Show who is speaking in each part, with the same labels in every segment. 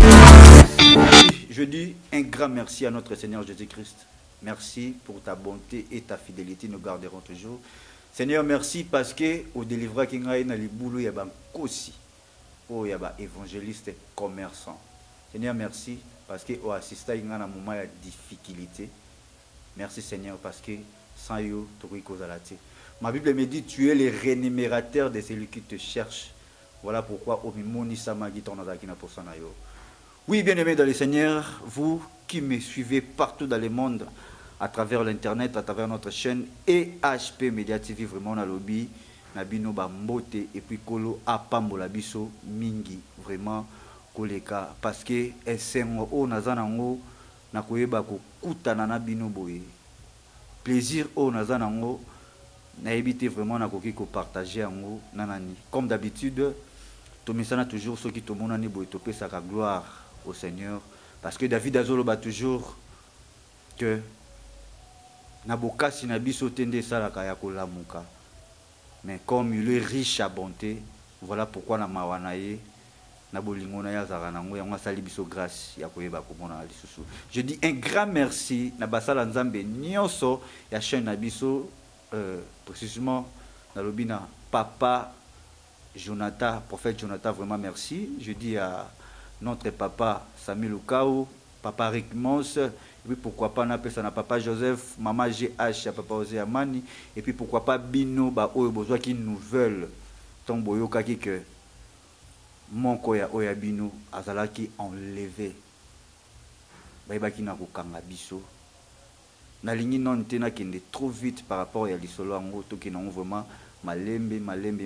Speaker 1: Je dis un grand merci à notre Seigneur Jésus-Christ. Merci pour ta bonté et ta fidélité, nous garderons toujours. Seigneur, merci parce que au délivrant qui n'a pas les boulots, il y a aussi il y a évangéliste commerçant. Seigneur, merci parce que au assistant il y a un moment de difficulté. Merci Seigneur parce que sans eux, tu es cause à la tête. Ma Bible me dit tu es le rémunérateur de celui qui te cherche. Voilà pourquoi au mimoni samagi ton azaki na posana yo. Oui, bien-aimés dans le Seigneur, vous qui me suivez partout dans le monde, à travers l'internet, à travers notre chaîne et HP Media TV, vraiment on a lobby, nabino ba mbote et puis kolo apambola biso mingi vraiment koleka parce que esengo o nazanango na koyeba ko kutana na bino boye. Plaisir o nazanango na éviter vraiment na koki ko partager ango nanani. Comme d'habitude, to mesana toujours ceux qui to monani boye to pesa ka gloire au Seigneur parce que David Azolo bat toujours que Naboka sinabiso tende salaka ya kolamuka. Mais comme il est riche à bonté, voilà pourquoi na mawanaye na bolingona ya zaranango ya ngasali biso grâce ya koyeba komona lisusu. Je dis un grand merci na basala nzambe nyonso ya chaîne na biso précisément na lobina papa Jonathan, prophète Jonathan, vraiment merci. Je dis à notre papa Samuel Okao, papa Rick Mons, et puis pourquoi pas na pesa na papa Joseph, maman GH, papa Ozé Amani, et puis pourquoi pas Bino ba oyo besoin qui nouvelle ton boyo kaki que mon koya oya Bino azalaki enlevé. Ba ki na kokanga biso. Na lingi non tena kende trop vite par rapport à lisolo ango to ki na vraiment malembe.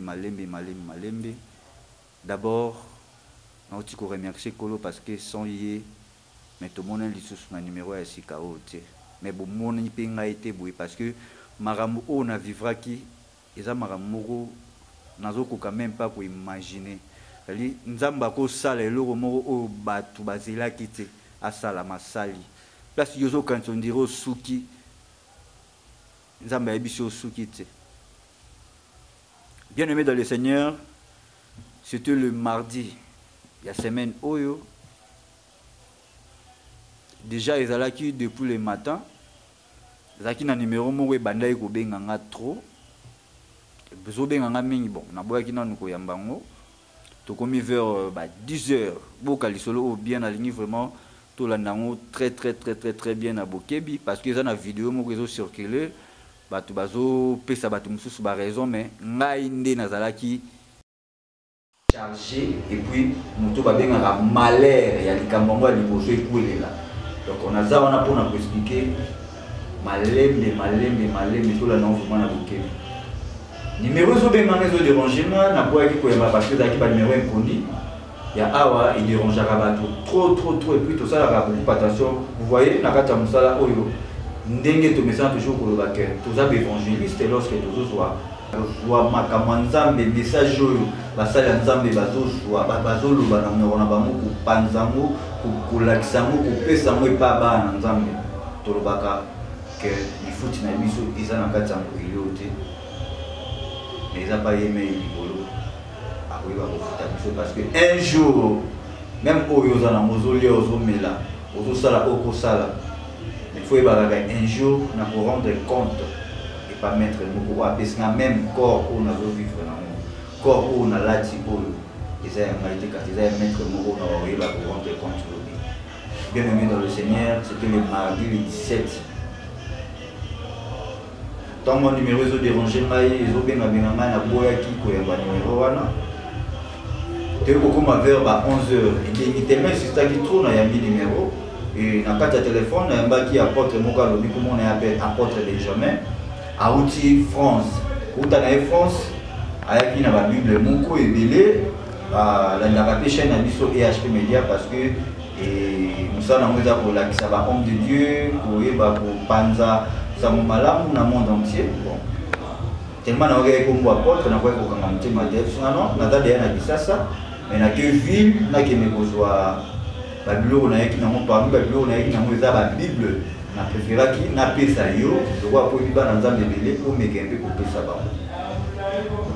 Speaker 1: D'abord na oti ko remercier Kolo parce que sans yé mais tout le monde a un numéro à Sikao. Mais bon, mon a été boué parce que Maramou on a vivra qui et ça Maramou n'azoko quand même pas pour imaginer. Ali nzamba ko sala eloko moko o batu bazela kite asala masali. Place yozo quand on dira suki nzamba ebiso suki te. Bien-aimé dans le Seigneur, c'était le mardi, il y a semaine Oyo. Déjà, ils allaient qui depuis le matin. Ils allaient qui na numéro mo bandai ko benganga trop. Bezo benganga mingi bon. Na boya ki na nuko yambango. To komi vers 10h. Boka lisolo bien aligné vraiment tout landango très bien na bokebi parce que ça na vidéo mo réseau circuler. Batu bazo pesa batu mususu ba raison mais ngai nde nazalaki chargé et puis muto ba benga malheur ya likambo ya liboso ekulela. Donc on a ça on a pour nous expliquer malembe tout là non vraiment na bokebi. Numéro zo benga zo déranger na boya ki koyeba parce que zaki ba numéro inconnu. Ya awa il dérangera bato trop et puis tout ça la beaucoup attention. Vous voyez na kata musala oyo ndenge to message toujours ko loba que tous les évangélistes lorsque tous soit makamanzambe message oyo basala nzambe bazozwa bazoloba na ngona bango ku panzango ku laksango ku pesa mo pa ba na nzambe to lobaka que il faut na biso isa na katsango iliote mais ça pas yeme libolo akoyi ba ko futa biso parce que un jour même oyo za na mozoli ozomela ozosala okosala. Il faut un jour nous rendre compte et pas mettre le mot parce que même corps où nous vivons dans le corps où nous avons dit que c'est un réalité quand ils mettre le mot où nous avons rendre compte. Bien aimé dans le Seigneur, c'était le mardi le 17. Tant mon numéro est dérangé, ils ont bien na boya qui koyeba numéro wana. Tu beaucoup ma verbe à 11h. Et tellement c'est ça qui tourne il y a mis numéro. Et dans le téléphone, il y a qui apporte mon cas, comment on appelle apporte Benjamin, à outil France. Où tu as France, avec qui la Bible, Moko et Belé, la chaîne Abisso et HP Media parce que nous sommes pour la ça va homme de Dieu, pour Panza, ça m'a malade dans le monde entier. Bon. Tellement on a comme apporte, on a quoi pour commenter ma tête, non, on a déjà dit ça, mais on a que ville, on a que mes besoins. La Bible, on a qui n'a pas parmi la Bible, on a qui n'a pas la Bible. On a préféré qui n'a pas ça yo. Je vois pour lui dans un délai pour me gagner pour ça.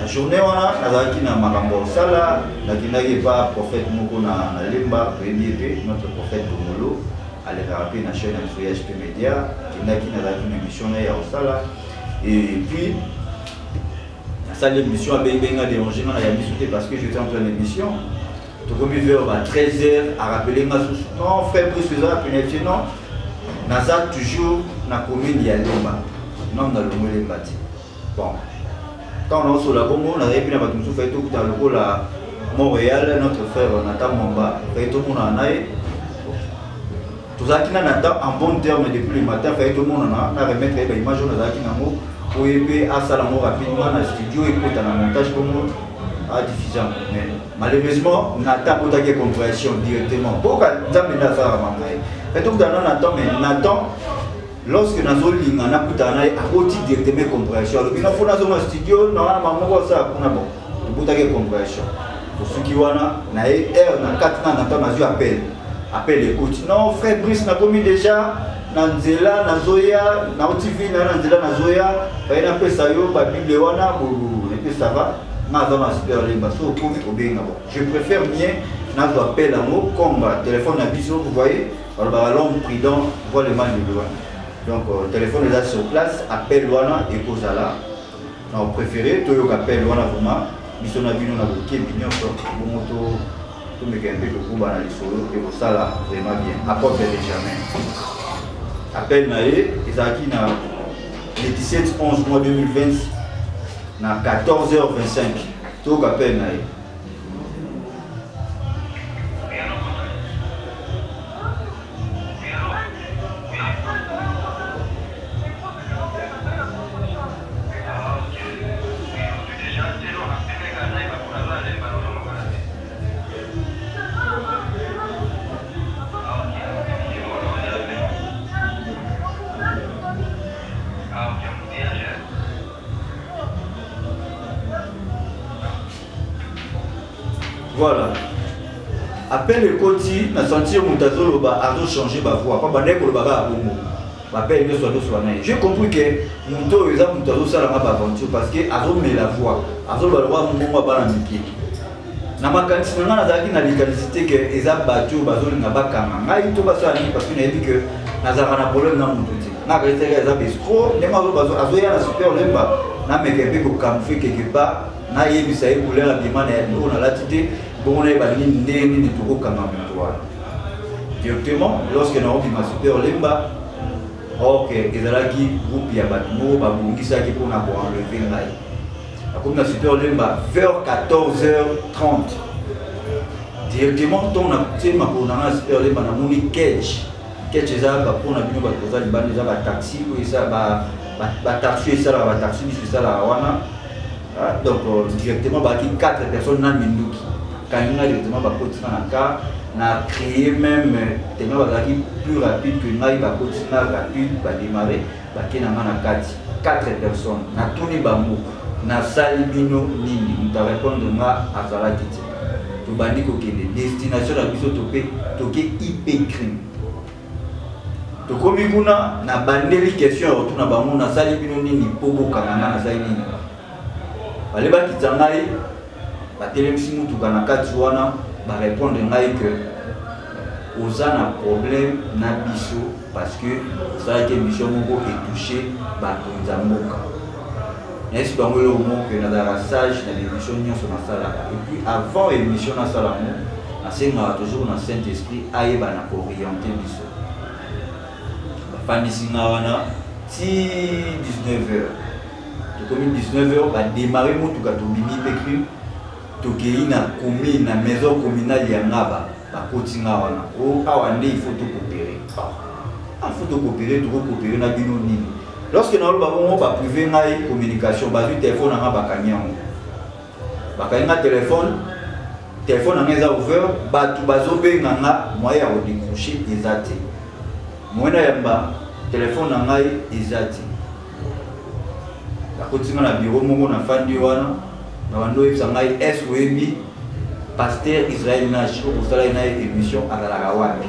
Speaker 1: La journée, on a na makambo sala, nakindaki pas prophète moko na lemba, notre prophète Bomolo, allait rappeler na chaîne de HP Média, kindaki na une émission na ya sala. Et puis ça l'émission a bien dérangé na ya misouté parce que j'étais en pleine émission. Tout comme vers 13h à rappeler ma sous. Non, frère Brice ça pénétrer non. Naza toujours na commune ya lemba. Non na le lemba. Bon. Quand on est sur la Congo, on a réussi à faire tout dans le rôle à Montréal, notre frère Nathan Mamba, fait tout le monde en aille. Tout ça qui n'a pas en bon terme depuis le matin, fait tout le monde en a remettre les images de la Kinamo pour aider à Salamo rapidement dans le studio et pour dans le montage comme à diffusion. Mais malheureusement, Nathan n'a pas de compréhension directement. Pourquoi Nathan n'a pas fait tout dans Nathan, mais Nathan. Lorsque nous avons dit que nous avons directement compréhension, il faut que nous un studio, nous avons une compréhension. Pour ceux qui ont un 4 ans, nous avons appel écoute. Non, frère Brice, nous avons déjà Nanzela, Nazoya, Nautivi, Nanzela, Nazoya, il y a un peu ça, la Bible, et puis ça va, nous avons un super limba. Je préfère bien, nous avons appel à mot, comme téléphone à bisou, vous voyez, l'homme prudent, voit le mal de loin. Donc, le téléphone est là sur place, appelle Luana et Kozala. Nous préférons, tout le monde appelle Luana vraiment. Nous sommes venus à Boké, Mignon, tout le monde est dans les solos et ça là, vraiment bien. Apporte jamais. Appel Naé, Isaki le 17-11 mois 2020, à 14h25. Tout le monde appelle Naé. Voilà. Appel le côté, na sentir Moutazolo a changé ma voix. Pas bandé pour le baga à Bomo. Appel ne soit soigné. J'ai compris que Mouto et Moutazolo ça n'a pas aventure parce que Azo met la voix. Azo va le voir mon ba na miki. Na makanisi na zaki na légalité que eza battu bazoli na bakanga. Ngai to basani parce que na dit que nazara na problème na Mouto. Na rester eza bistro, ne ma bazo Azo ya na super lemba. Na mekebe ko camoufler quelque part. Na yebisa ye couleur abimana ya ndiko na latité bon on est bani ndeni ni toko kama mtoa directement lorsque na obi ma super lemba OK ezalaki groupe ya batmo ba bungisa ki pona ko enlever ngai comme na super lemba vers 14h30 directement ton na tema ko na super lemba na moni cage eza ba pona bino ba koza libani eza ba taxi ko eza ba taxi ça la ba taxi ni ça la wana. Donc directement 4 personnes dans Minduki. Quand on a directement on a créé même tellement plus rapide que nous avons rapide démarrer 4 personnes. Na tuni bambo na salibino nini nous répondre à Zala Titi. To bandi ko kende destination la biso toke IP crime. To komi kuna na bandeli question retour na bango na salibino nini pobo kanana na salibino. Allez ba kitangai ba telemisi mutu kana kati wana ba répondre ngai que oza na problème na biso parce que ça que mission moko est touché ba konzamboka. Est-ce bango le mot que na da sage na l'émission nyonso na sala et puis avant émission na sala mo na senga toujours na Saint-Esprit ayeba na orienter biso. Ba fanisi nga wana ti 19h. Comme 19h, va démarrer mon tout cas to bimi pécru to na commune na maison communale ya ngaba ba kotinga wana o awande il faut tout coopérer il faut tout coopérer na bino nini lorsque na ba bon ba privé na communication ba du téléphone na ba kanyango ba kanya téléphone na ngeza ouvert ba tu bazo benga nga moya o décrocher ezate moya yamba téléphone na ngai ezate. La continue na bureau mongo na fandi wana na bando esangai SWB pasteur Israël Nash au sala na émission à la wapi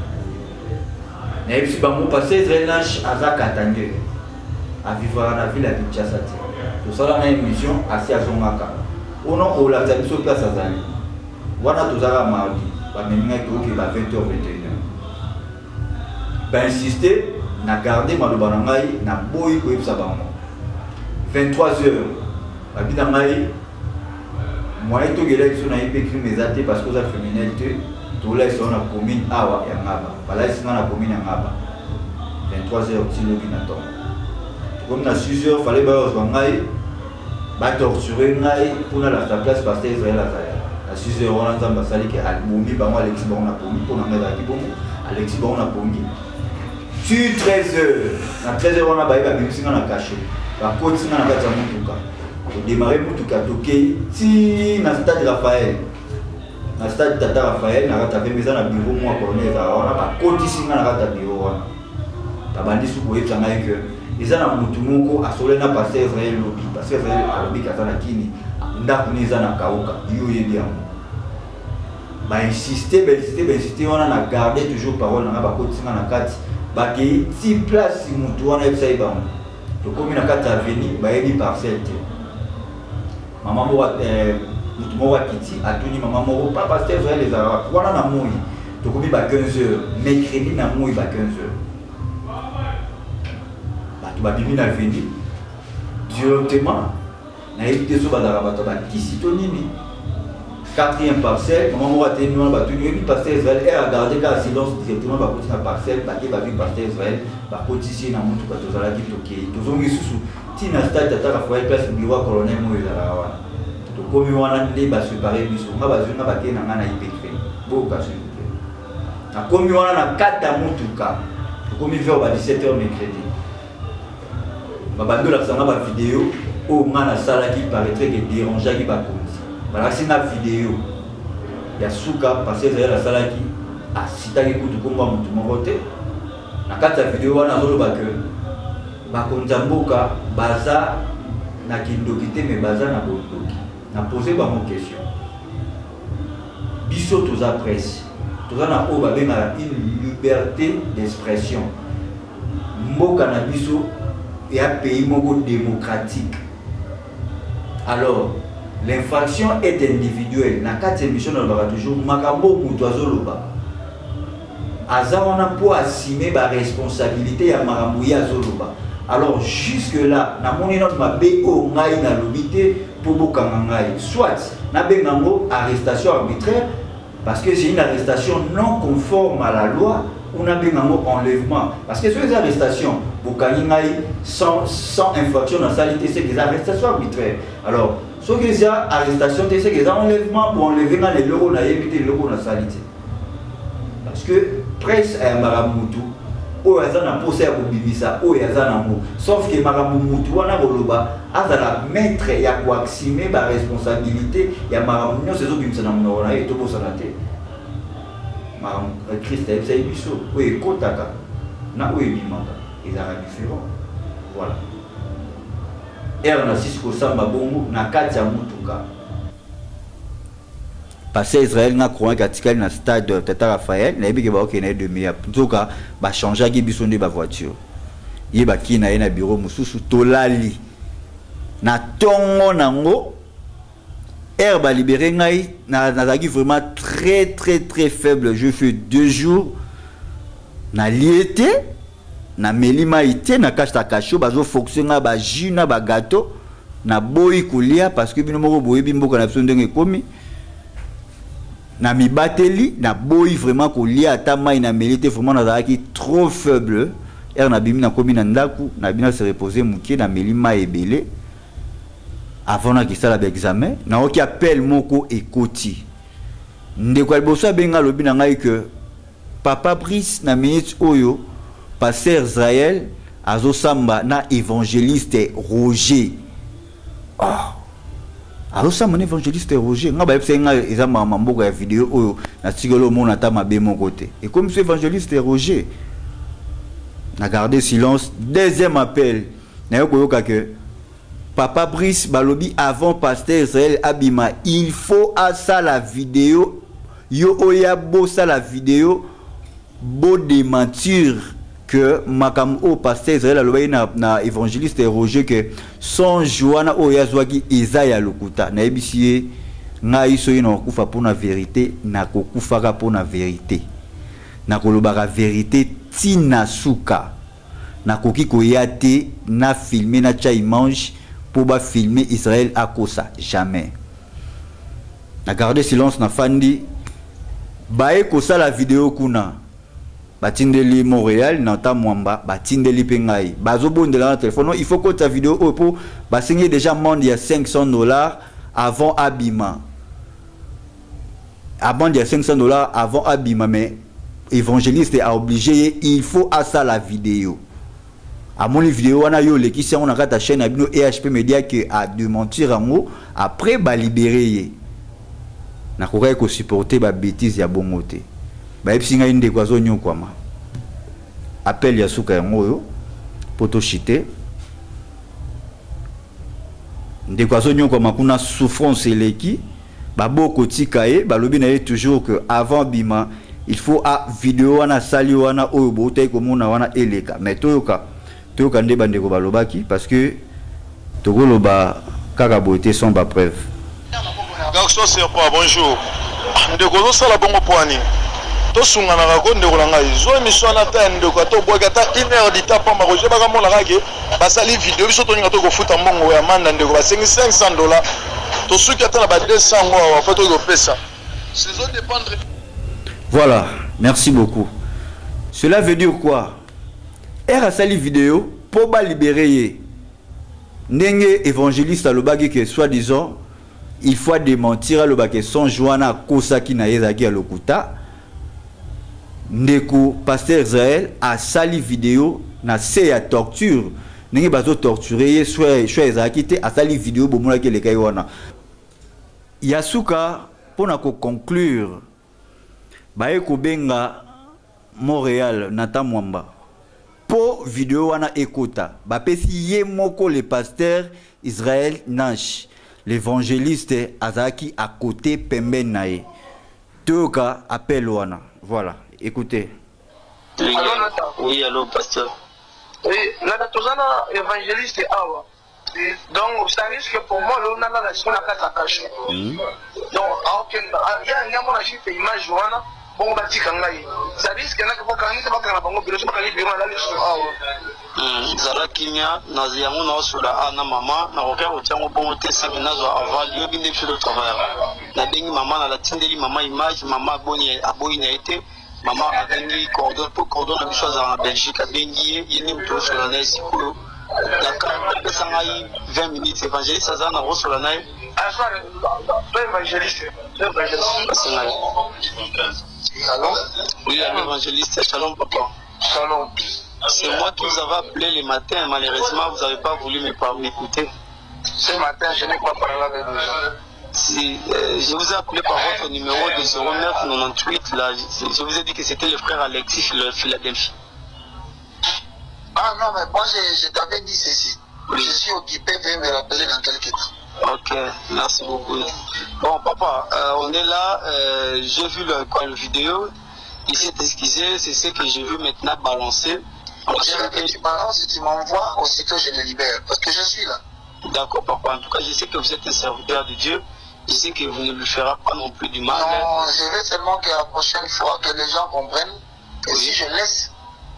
Speaker 1: na yebisi bango pasteur Israël Nash azaka tangé à vivre na ville à Kinshasa tout ça là une émission assez à son maka on a la télévision place à Zali voilà tout ça mardi ba menga qui va 20h 21h ba insister na garder maloba na ngai na boy ko yebisa bango 23h ba bina ngai moi to gele so na ipekri mezate parce que ça féminité tout là sur la commune awa ya ngaba bala sina na commune ya ngaba 23h ti lobi na temps comme na 6h fallait ba os ngai ba torturer ngai pour la place parce que Israël a 6h on a nzamba sali ke albumi ba moi Alexis ba on a pomi pour na ngaba ki bon Alexis ba on a pomi sur 13h na 13h on a ba ba bisinga na caché ba kotinga na kati ya mutuka au démarrer mutuka toke ti na stade Raphaël na stade Tata Raphaël na kata pe meza na bureau moi colonel za on a ba kotinga na kata bureau wana tabandi su ko yetsa ngai que ils na mutu moko asole na passer Israël lobby parce que Israël lobby kazana kini ndako ni za na kauka yo yebi yango ba insister on a gardé toujours parole na ba kotinga na kati ba ke ti place mutu wana yetsa ba to komi na kati avenue ba yebi parcelle te maman mo mutu mo wakiti atuni maman mo pas passer Israël les arabes wana na moi to komi ba 15h mercredi na moi ba 15h ba bibi na veni directement na évité so ba darabata ba kisito nini 4e parcelle maman mo ateni on ba tuni yebi passer Israël et regarder ka silence directement ba côté na parcelle ba ke ba vi passer Israël ba côté na mutu ba tozala ki toke tozongi susu tina stade Tata Raphaël place bureau colonel mo ezala wana to komi wana nde ba séparer biso nga ba zuna ba ke na ngana ipekre bo ka s'il vous plaît na komi wana na kata mutuka to komi vers ba 17h mercredi babando la sanga ba vidéo o ngana sala qui paraîtrait que déranger qui ba konzi bala sina vidéo ya suka passer derrière la sala qui a sita ki kutu komba mutu mokote na kata vidéo wana zolo ba que ba konza mboka baza na kindokité mais baza na bondoki na poser ba mon question biso toza presse toza na o ba benga une liberté d'expression mboka na biso et un pays démocratique. Alors, l'infraction est individuelle. Dans 4 émissions, on va toujours makambo mutoazo loba. Aza on a pour assumer la responsabilité à maramouya zoloba. Alors jusque là, na moni notre ma BO ngai na lobité pour bokanga ngai. Soit na bengango arrestation arbitraire parce que c'est une arrestation non conforme à la loi. On a bien un enlèvement. Parce que sur les arrestations, sans infraction dans la salité, c'est des arrestations arbitraires. Alors, sur les arrestations, c'est des enlèvements pour enlever les locaux, éviter les locaux dans la salité. Parce que presse à Maramoutou, ou à Zana posé à Bobibisa, ou à Zana Mou. Sauf que Maramoutou, on a roloba, à la maître, il y a quoi accimer la responsabilité, il y a Maramoutou, c'est eux qui me sont et tout pour s'anater. Christ a dit biso oui kotaka na oui bimaka ils sont différents voilà et on a six ko samba bongo na kati ya mutuka passer Israël na croire katikali na stade Tata Raphaël na yebi ke ba okena demi ya nzoka ba changer ki biso nde ba voiture yeba ki na ye na bureau mususu tolali na tongo nango Herbe libéré ngai nazaki vraiment très faible. Je fais 2 jours na liété na melima ité na kasta kacho bazo fonctionner ba jus na ba gâteau na boyi kulia parce que bino moko boyi bimboka na biso ndenge komi na mibateli na boyi vraiment kulia ata mai na melité vraiment nazaki trop faible. Na bimi na komi na ndaku na bina se reposer mukie na melima ebele. Avant na kisala l'examen na oki appel moko ekoti ndeko albosa benga lobi na ngai que papa Brice na minute oyo pasteur Israël azo samba na évangéliste Roger azo samba na évangéliste Roger nga ba yepsenga eza mamboko ya vidéo oyo na tigolo mona ta mabe moko te et comme ce évangéliste Roger na gardé silence. Deuxième appel na yokoyoka que Papa Brice Balobi avant pasteur Israël Abima, il faut à ça la vidéo, yo oya bo ça la vidéo, beau démentir que makam au pasteur Israël alobai na évangéliste Roger que son joana o yazwaki Isaiah lokuta na ebisie ngai soyi na kufa pour la vérité na kokufaka pour la vérité na kolobaka vérité tina suka na koki koyate na filmer na cha image pour ba filmer Israël à kosa jamais na garder silence na fandi bae kosa la vidéo kuna batindeli Montréal nanta mwamba batindeli pengai bazobondela na téléphone il faut que ta vidéo pour basigner déjà monde il y a $500 avant abima avant il y a $500 avant abima mais évangéliste a obligé il faut à ça la vidéo à mon vidéo on a yo les qui sont on a ta chaîne abino EHP Media qui a de mentir en mot après ba libérer na koka ko supporter ba bêtise ya bongote ba epsinga inde kwa zonyo kwa ma appel ya suka ya ngoyo poto chité nde kwa zonyo kwa makuna souffrance eleki ba boko tikaye ba lobi na ye toujours que avant bima il faut à vidéo wana sali wana oyo bote ko mona wana eleka mais toyoka nde bande ko balobaki parce que tokoloba kaka bote sans ba preuve.
Speaker 2: Garçon c'est pas bonjour ndeko ça la bongo poani to sunga na ko ndeko la ngai zo émission na ta ndeko to boka ta 1 heure di tapa ma roje baka mona kake basali vidéo biso to ninga to ko futa mbongo ya manda ndeko ba $500 to suki ata na ba 200 ngwa fa to ko pesa saison dépendre.
Speaker 1: Voilà, merci beaucoup. Cela veut dire quoi? Era sali vidéo pour ba libérer ndenge évangéliste alobaki que soi-disant il faut démentir le baké son joana kosaki na yezaki à lokuta ndeko pasteur Israël a sali vidéo na se ya torture ndenge bazo torturer soit ezaki te a sali vidéo bomona ke le kai wana yasuka pona ko conclure bae ko benga Montréal nata mwamba po vidéo wana ekota bapesi ye moko le pasteur Israël Nash l'évangéliste Azaki à côté Pembenae. Toka appel wana. Voilà, écoutez.
Speaker 3: Oui, allô, pasteur.
Speaker 4: Oui, la évangéliste Awa. Donc, ça risque pour moi, là, on a la nation à Katakash. Donc, il y a mon agit fait image wana. Bon, bah, ça risque qu'il y en a qui vont gagner, ça va faire la banque, mais je vais aller bien là, sur Awa.
Speaker 3: Zara Kinya, Naziango, Nasula, Anna, Maman, Naroka, au Tiango, bon, Tessa, Nazo, avant, il y a bien des choses de travail. La Bengi, Maman, la Tindeli, Maman, image, Maman, Boni, Aboïne a été, Maman, a Bengi, cordon, pour cordon, la chose en Belgique, à Bengi, il y a une chose sur la neige, Sikolo. La carte, ça a 20 minutes, évangéliste, ça a un sur la neige.
Speaker 4: Ah, soir, évangéliste.
Speaker 3: Allô? Oui, l'évangéliste, shalom papa.
Speaker 4: Shalom.
Speaker 3: C'est moi qui vous avais appelé le matin, malheureusement vous n'avez pas voulu m'écouter.
Speaker 4: Ce matin, je n'ai pas parlé avec vous.
Speaker 3: Si, je vous ai appelé par votre numéro de 0998, là, je vous ai dit que c'était le frère Alexis, le Philadelphie.
Speaker 4: Ah non, mais moi je t'avais dit ceci. Oui. Je suis occupé, veuillez me rappeler dans quelques temps.
Speaker 3: Ok, merci beaucoup. Bon, papa, on est là, j'ai vu le vidéo, il s'est excusé, c'est ce que j'ai vu maintenant balancer.
Speaker 4: Je veux que tu balances, tu m'envoies, aussitôt je le libère, parce que je suis là.
Speaker 3: D'accord, papa, en tout cas, je sais que vous êtes un serviteur de Dieu, je sais que vous ne lui ferez pas non plus du mal.
Speaker 4: Non, je veux seulement que la prochaine fois, que les gens comprennent que si je laisse...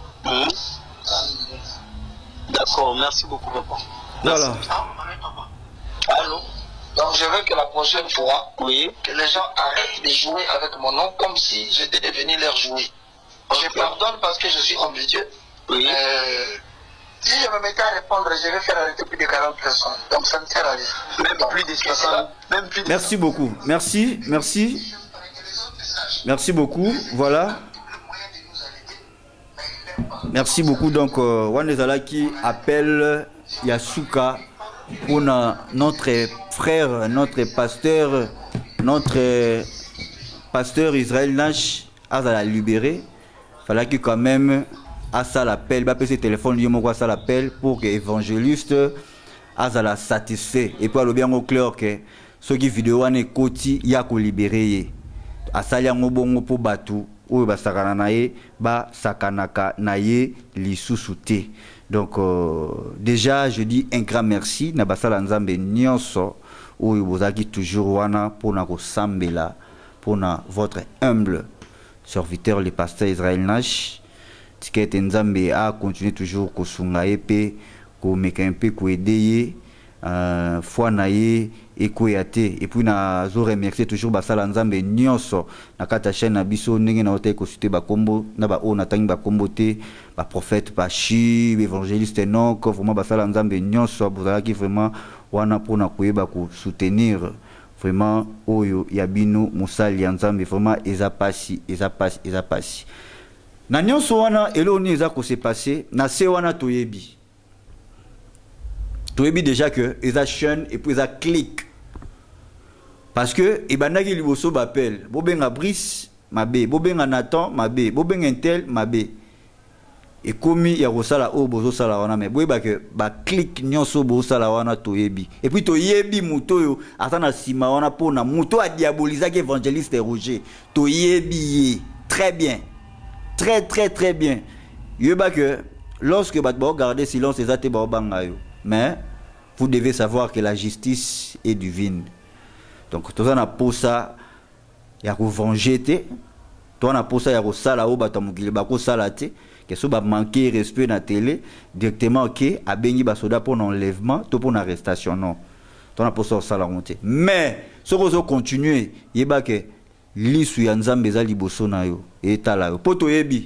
Speaker 3: D'accord, merci beaucoup, papa.
Speaker 1: Voilà.
Speaker 3: Allô?
Speaker 4: Donc je veux que la prochaine fois, que les gens arrêtent de jouer avec mon nom comme si j'étais devenu leur jouet. Okay. Je pardonne parce que je suis homme de Dieu.
Speaker 3: Oui.
Speaker 4: Si je me mettais à répondre, je vais faire arrêter plus de 40 personnes. Donc ça ne sert à rien.
Speaker 3: Même plus de 60. Même plus de...
Speaker 1: Merci beaucoup. Merci, merci. Merci beaucoup. Voilà. Merci beaucoup. Donc, Wanezala qui appelle Yasuka pour notre frère, notre pasteur Israël Nash à la libérer. Il fallait que quand même à ça l'appel, bah ce téléphone lui m'envoie ça l'appel pour que évangéliste à la satisfait et puis le bien au clair que ceux qui vidéo en écoutent y a qu'on libérer à ça y a un bon pour battu oyo basakana na ye basakanaka na ye lisusu te. Donc déjà je dis un grand merci na basala nzambe nyonso oyo bozaki toujours wana pona ko sambela pona votre humble serviteur le pasteur Israël Nash tikete nzambe a continuer toujours ko sunga epé ko meka un peu ko aider foi na ye ekoyate et puis na zo remercier toujours basala nzambe nyonso na kata chaîne na biso ndenge na ote ko citer ba kombo na ba o na tangi ba kombo te ba prophète Pachi évangéliste non que vraiment basala nzambe nyonso bozalaki vraiment wana pona koyeba ko soutenir vraiment oyo yabino musali ya nzambe vraiment eza pasi na nyonso wana eloni eza ko se passer na se wana toyebi déjà que eza chaîne et puis eza clic parce que ebandaki liboso bapel bobenga Brice mabe bobenga Nathan mabe bobenga Intel mabe et komi ya kosala o bozo sala wana mais boyeba que ba clic nyonso bozo sala wana toyebi et puis toyebi muto yo atana sima wana pona muto a diabolisaki évangéliste Roger toyebi très bien très bien yeba que lorsque bat ba garder silence ezate ba banga yo. Mais vous devez savoir que la justice est divine. Donc, tout ça n'a pas ça, il y a venger, tout n'a pas ça, il y a sala au batamukile, bako salate, que ça va manquer respect dans la télé, directement ok, à bengi basoda pour l'enlèvement, tout pour l'arrestation, non. Tout n'a pas ça, ça la monter. Mais, ce que vous continuez, il y a que l'issue yanzambe za liboso na yo, et tala yo, poto yebi.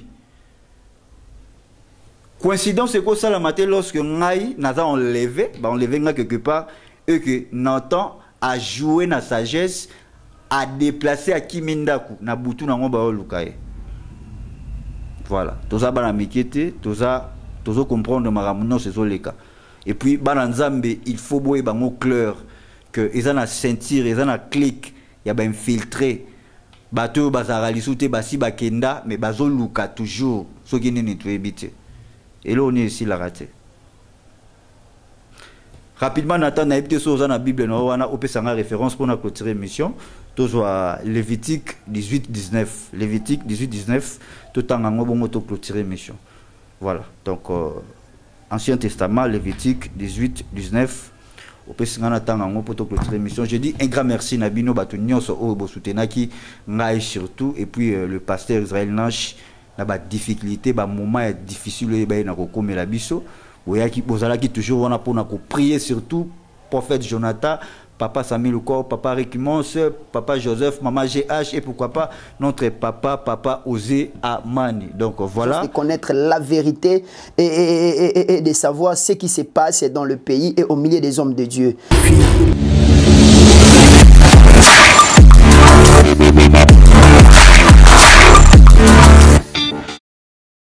Speaker 1: Coïncidence c'est que ça la matin lorsque Ngai n'a enlevé quelque part et que Nathan a joué na sagesse a déplacé à Kimindaku na butu na ngomba lukaye. Voilà, tout ça bana mikete, tout ça comprendre maramuno c'est les cas. Et puis bana nzambe il faut boye bango clair que ils en a sentir, ils en a clic, il y a ben filtré. Bateau bazara lisute basi bakenda mais bazo luka toujours ce qui n'est nettoyé. Et là, on est ici la raté. Rapidement, Nathan n'a été sur la Bible, on a une référence pour notre clôturer mission. Tout soit Lévitique 18-19. Lévitique 18-19, tout en bon clôturer mission. Voilà. Donc, Ancien Testament, Lévitique 18-19. Au Nathan pour clôturer mission. Je dis un grand merci Nabino Batunyon so Obo Soutenaki, Ngaï surtout, et puis le pasteur Israël Nash. Na ba difficulté ba moment difficile ba na ko komela biso oyaki bozalaki toujours wana pona ko prier surtout prophète Jonathan papa Samuel Ukor papa Rikimons papa Joseph maman GH et pourquoi pas notre papa Osé Amani. Donc voilà,
Speaker 5: de connaître la vérité et de savoir ce qui se passe dans le pays et au milieu des hommes de Dieu.